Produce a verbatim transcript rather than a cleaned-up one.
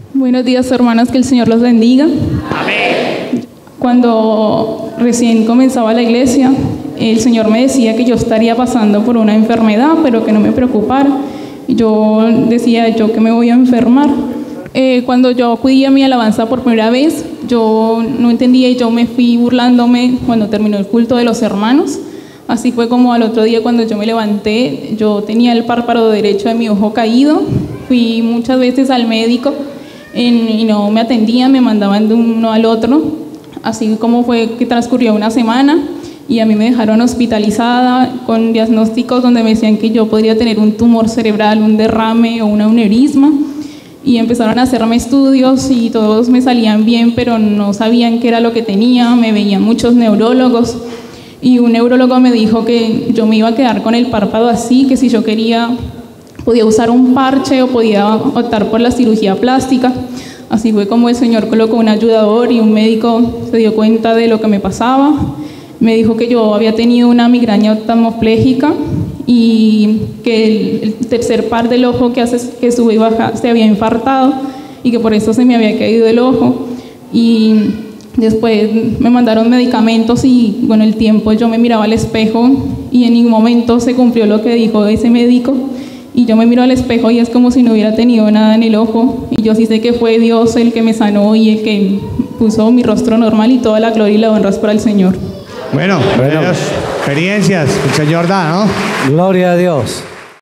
Buenos días, hermanas, que el Señor los bendiga. Amén. Cuando recién comenzaba la iglesia, el Señor me decía que yo estaría pasando por una enfermedad, pero que no me preocupara. Yo decía, yo que me voy a enfermar. Eh, cuando yo acudí a mi alabanza por primera vez, yo no entendía y yo me fui burlándome cuando terminó el culto de los hermanos. Así fue como al otro día cuando yo me levanté, yo tenía el párpado derecho de mi ojo caído. Fui muchas veces al médico en, y no me atendían, me mandaban de uno al otro. Así como fue que transcurrió una semana y a mí me dejaron hospitalizada con diagnósticos donde me decían que yo podría tener un tumor cerebral, un derrame o un aneurisma. Y empezaron a hacerme estudios y todos me salían bien, pero no sabían qué era lo que tenía. Me veían muchos neurólogos y un neurólogo me dijo que yo me iba a quedar con el párpado así, que si yo quería podía usar un parche o podía optar por la cirugía plástica. Así fue como el Señor colocó un ayudador y un médico se dio cuenta de lo que me pasaba. Me dijo que yo había tenido una migraña oftalmoplégica y que el, el tercer par del ojo que, hace, que sube y baja se había infartado y que por eso se me había caído el ojo. Y después me mandaron medicamentos y con el tiempo yo me miraba al espejo y en ningún momento se cumplió lo que dijo ese médico. Y yo me miro al espejo y es como si no hubiera tenido nada en el ojo. Y yo sí sé que fue Dios el que me sanó y el que puso mi rostro normal y toda la gloria y la honra es para el Señor. Bueno, bueno. Experiencias, el Señor da, ¿no? Gloria a Dios.